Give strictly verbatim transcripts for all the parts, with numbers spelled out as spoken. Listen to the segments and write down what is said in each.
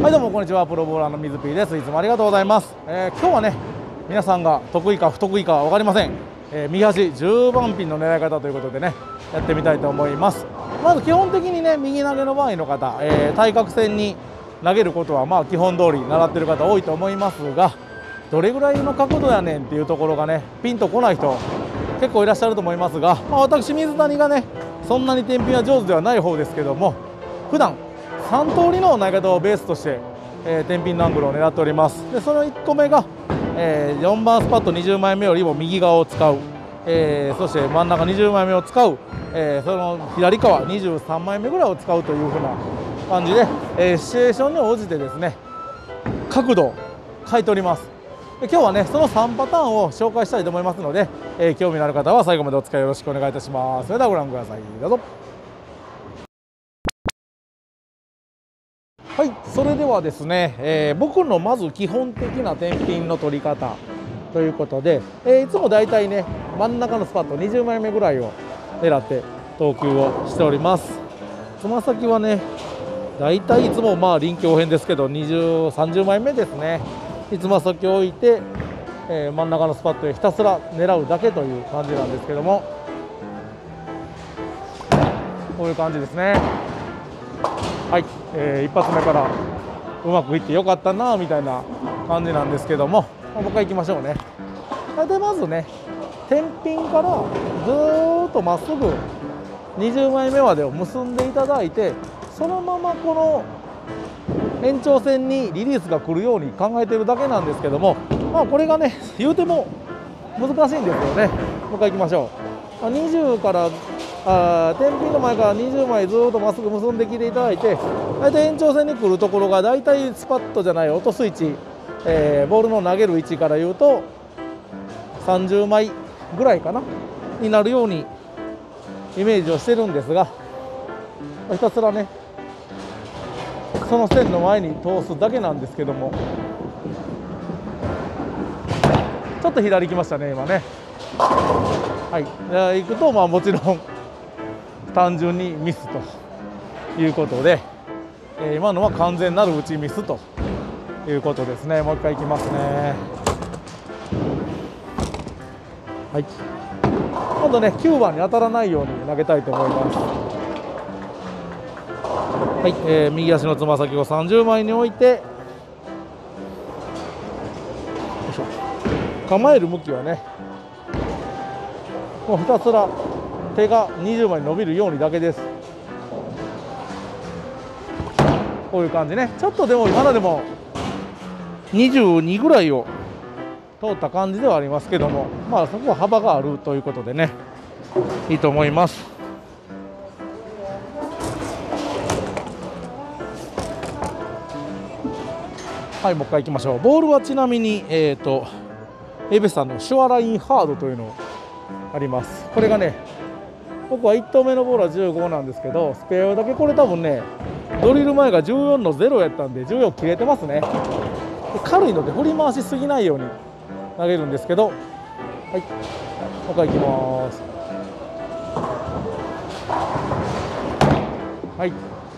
はいどうもこんにちは、プロボーラーの水 P です。いつもありがとうございます。えー、今日はね皆さんが得意か不得意かは分かりません、えー、右端じゅうばんピンの狙い方ということでねやってみたいと思います。まず基本的にね右投げの場合の方、えー、対角線に投げることはまあ基本通り習ってる方多いと思いますが、どれぐらいの角度やねんっていうところがねピンとこない人結構いらっしゃると思いますが、まあ、私水谷がねそんなに天品は上手ではない方ですけども、普段さん通りの投げ方をベースとして、えー、天品のアングルを狙っております。でそのいっこめが、えー、よんばんスパットにじゅうまいめよりも右側を使う、えー、そして真ん中にじゅうまいめを使う、えー、その左側にじゅうさんまいめぐらいを使うというふうな感じで、えー、シチュエーションに応じてですね角度を変えております。で今日はねそのさんパターンを紹介したいと思いますので、えー、興味のある方は最後までお付き合いよろしくお願いいたします。それではご覧ください。どうぞ。はい、それではですね、えー、僕のまず基本的な天品の取り方ということで、えー、いつもだいたいね真ん中のスパットにじゅうまいめぐらいを狙って投球をしております。つま先はねだいたいいつもまあ臨機応変ですけどにじゅう、さんじゅうまいめですねにつま先を置いて、えー、真ん中のスパットへひたすら狙うだけという感じなんですけども、こういう感じですね。はい、えー、一発目からうまくいってよかったなみたいな感じなんですけども、もう一回いきましょうね。でまずね天品からずーっとまっすぐにじゅうまいめまでを結んでいただいて、そのままこの延長線にリリースが来るように考えているだけなんですけども、まあこれがね言うても難しいんですよね。もう一回いきましょう。にじゅうからあ天品の前からにじゅうまいずっとまっすぐ結んできていただいて、大体延長線に来るところが大体スパットじゃない落とす位置、えー、ボールの投げる位置からいうとさんじゅうまいぐらいかなになるようにイメージをしてるんですが、ひたすらねその線の前に通すだけなんですけども、ちょっと左行きましたね今ね。はい、行くとまあもちろん単純にミスということで、えー、今のは完全なる打ちミスということですね。もう一回いきますね。はい、今度ねきゅうばんに当たらないように投げたいと思います。はい、えー、右足のつま先をさんじゅうまいに置いて、よいしょ、構える向きはねもうひたすら手がにじゅうまいに伸びるようにだけです。こういう感じね。ちょっとでもまだでもにじゅうにぐらいを通った感じではありますけども、まあそこは幅があるということでねいいと思います。はい、もう一回いきましょう。ボールはちなみにえっとエベさんのシュアラインハードというのあります。これがね僕はいち投目のボールはじゅうごなんですけど、スペアだけこれ多分ねドリル前がじゅうよんのゼロやったんでじゅうよん切れてますね。軽いので振り回しすぎないように投げるんですけど、はい、もう一回いきます。はい、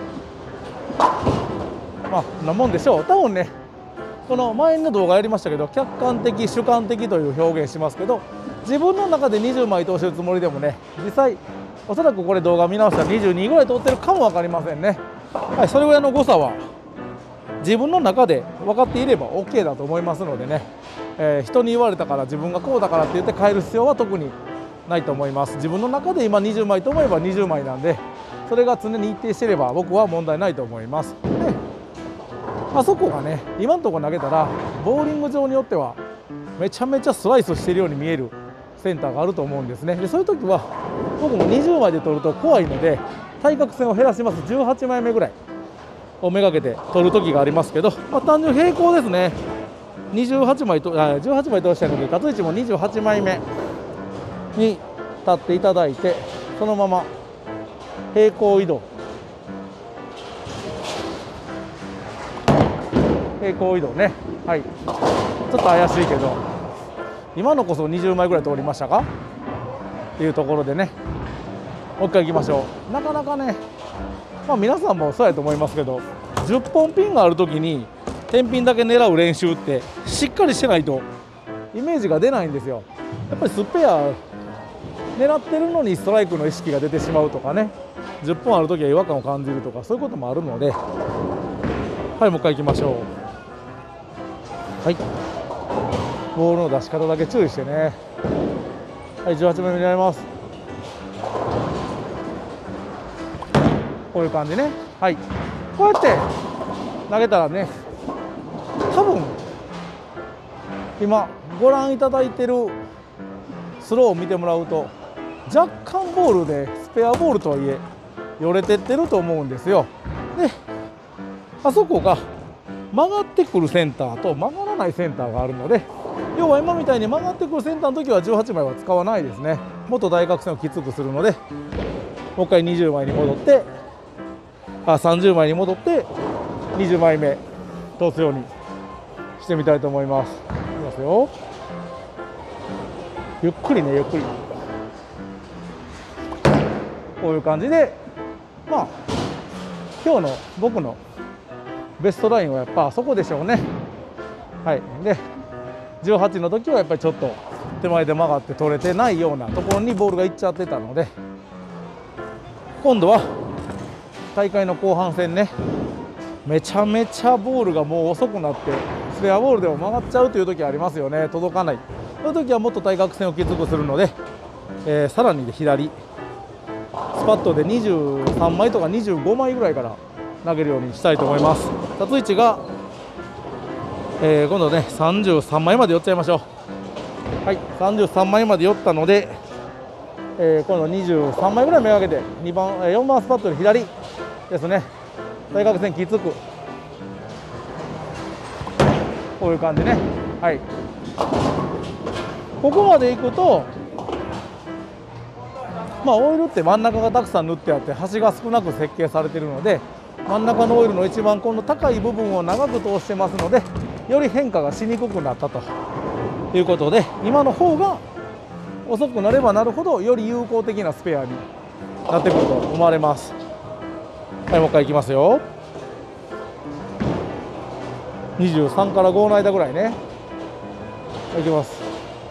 まあこんなもんでしょう。多分ねこの前の動画やりましたけど客観的主観的という表現しますけど、自分の中でにじゅうまい通してるつもりでもね実際おそらくこれ動画見直したらにじゅうにぐらい通ってるかも分かりませんね。はい、それぐらいの誤差は自分の中で分かっていれば オーケー だと思いますのでね、えー、人に言われたから自分がこうだからって言って変える必要は特にないと思います。自分の中で今にじゅうまいと思えばにじゅうまいなんで、それが常に一定していれば僕は問題ないと思います。であそこがね今のところ投げたらボーリング場によってはめちゃめちゃスライスしているように見えるセンターがあると思うんですね。でそういう時は僕もにじゅうまいで取ると怖いので対角線を減らします。じゅうはちまいめぐらいをめがけて取る時がありますけど、まあ、単純平行ですね。にじゅうはちまいとあじゅうはちまい通したいので立つ位置もにじゅうはちまいめに立っていただいて、そのまま平行移動平行移動ね。はい、ちょっと怪しいけど今のこそにじゅうまいぐらい通りましたかっていうところでね、もう一回いきましょう。なかなかね、まあ皆さんもそうやと思いますけどじゅっぽんピンがあるときに天ピンだけ狙う練習ってしっかりしてないとイメージが出ないんですよ。やっぱりスペア狙ってるのにストライクの意識が出てしまうとかね、じゅっぽんあるときは違和感を感じるとか、そういうこともあるので、はい、もう一回いきましょう。はい、ボールの出し方だけ注意してね。はい、じゅうはちまいめ狙います。こういう感じね。はい、こうやって投げたらね、多分今ご覧いただいてるスローを見てもらうと、若干ボールでスペアボールとはいえよれてってると思うんですよ。で、あそこが曲がってくるセンターと曲がらないセンターがあるので、要は今みたいに曲がってくるセンターの時はじゅうはちまいは使わないですね。もっと対角線をきつくするので、もう一回にじゅうまいに戻って、あさんじゅうまいに戻ってにじゅうまいめ通すようにしてみたいと思います。いきますよ。ゆっくりね、ゆっくり。こういう感じで、まあ今日の僕のベストラインはやっぱそこでしょうね。はい。で、じゅうはちの時はやっぱりちょっと手前で曲がって取れてないようなところにボールがいっちゃってたので、今度は大会の後半戦ね、めちゃめちゃボールがもう遅くなってスペアボールでも曲がっちゃうという時ありますよね。届かない。その時はもっと対角線をきつくするので、えー、さらにで左スパットでにじゅうさんまいとかにじゅうごまいぐらいから投げるようにしたいと思います。立つ位置が、えー、今度ねさんじゅうさんまいまで寄っちゃいましょう。はい、さんじゅうさんまいまで寄ったので、えー、今度にじゅうさんまいぐらい目がけてにばん、えー、よんばんスパットで左ですね。対角線きつく、こういう感じね。はい、ここまで行くと、まあオイルって真ん中がたくさん塗ってあって端が少なく設計されているので、真ん中のオイルの一番この高い部分を長く通してますので、より変化がしにくくなったということで、今の方が遅くなればなるほどより有効的なスペアになってくると思われます。はい、もう一回いきますよ。にじゅうさんからごの間ぐらいね。いきます。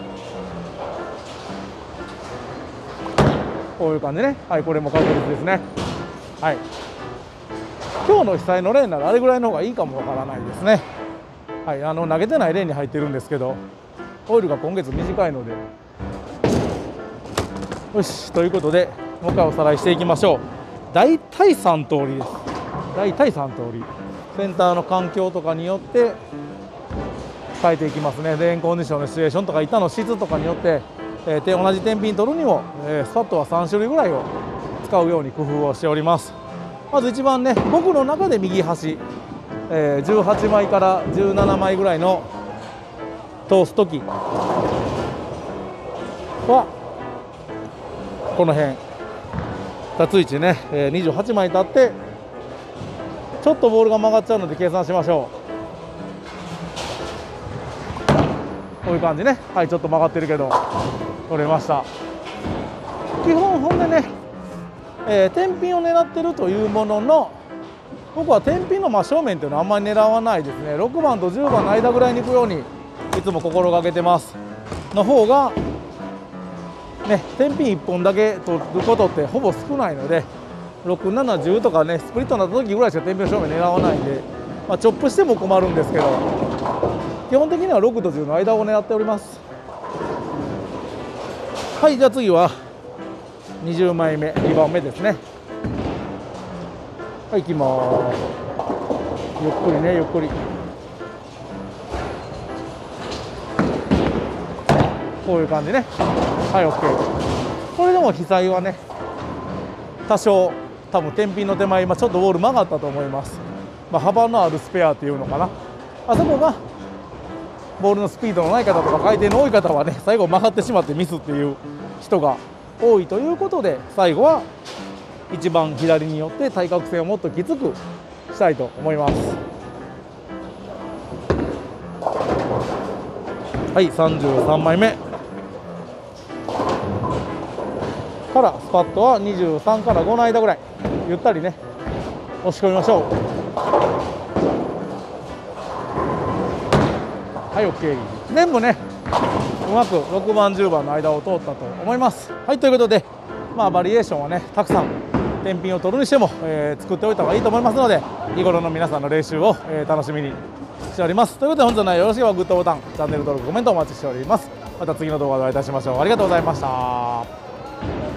こういう感じね。はい、これも確実ですね。はい、今日の被災のレーンならあれぐらいの方がいいかもわからないですね。はい、あの投げてないレーンに入ってるんですけど、オイルが今月短いので、よし、ということでもう一回おさらいしていきましょう。大体さん通りです。大体さん通り、センターの環境とかによって変えていきますね。レーンコンディションのシチュエーションとか板の質とかによって、えー、同じ天品取るにも、えー、スパットはさんしゅるいぐらいを使うように工夫をしております。まず一番ね、僕の中で右端、えー、じゅうはちまいからじゅうななまいぐらいの通す時はこの辺立つ位置ね、えー、にじゅうはちまい立ってちょっとボールが曲がっちゃうので計算しましょう。こういう感じね。はい、ちょっと曲がってるけど取れました。基本ほんでね、えー、天品を狙ってるというものの、僕は天品の真正面っていうのはあんまり狙わないですね。ろくばんとじゅうばんの間ぐらいに行くようにいつも心がけてます。の方がね、天品いっぽんだけ取ることってほぼ少ないので、ろく、なな、じゅうとかね、スプリットになった時ぐらいしか天品正面狙わないんで、まあ、チョップしても困るんですけど、基本的にはろくとじゅうの間を狙っております。はい、じゃあ次はにじゅうまいめ、にばんめですね。はい、行きます。ゆっくりね、ゆっくり。こういう感じね。はい、OK。これでも被災はね、多少多分天品の手前、今ちょっとボール曲がったと思います。まあ、幅のあるスペアっていうのかな。あそこがボールのスピードのない方とか回転の多い方はね、最後曲がってしまってミスっていう人が多いということで、最後は一番左によって対角線をもっときつくしたいと思います。はい、さんじゅうさんまいめからスパットはにじゅうさんからごの間ぐらいゆったりね押し込みましょう。 はい、 OK。 全部ねうまくろくばんじゅうばんの間を通ったと思います。はい、ということで、まあバリエーションはねたくさん天品を取るにしても、えー、作っておいた方がいいと思いますので、日頃の皆さんの練習を、えー、楽しみにしております。ということで本日の内容よろしければグッドボタン、チャンネル登録、コメントお待ちしております。また次の動画でお会いいたしましょう。ありがとうございました。